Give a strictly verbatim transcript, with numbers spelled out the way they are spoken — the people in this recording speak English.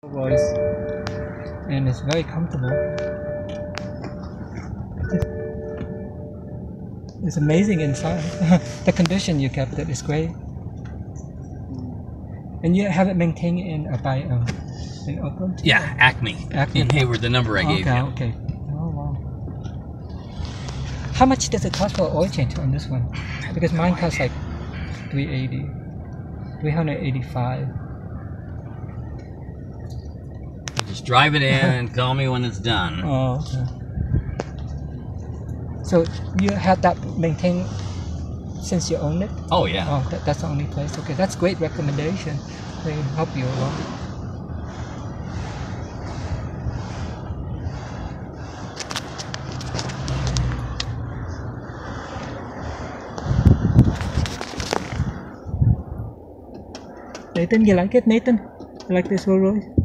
Royce, and it's very comfortable. It's amazing inside. The condition you kept it is great, and you have it maintained in a by um, in Oakland. Yeah, Acme. Acme. In Hayward, the number I gave okay, you. Okay. Oh wow. How much does it cost for oil change on this one? Because mine costs like three eighty, three hundred eighty-five. Just drive it in and call me when it's done. Oh, okay. So you had that maintained since you own it? Oh yeah. Oh, that, that's the only place. Okay, that's great recommendation. They can help you along. Nathan, you like it, Nathan? You like this Rolls Royce?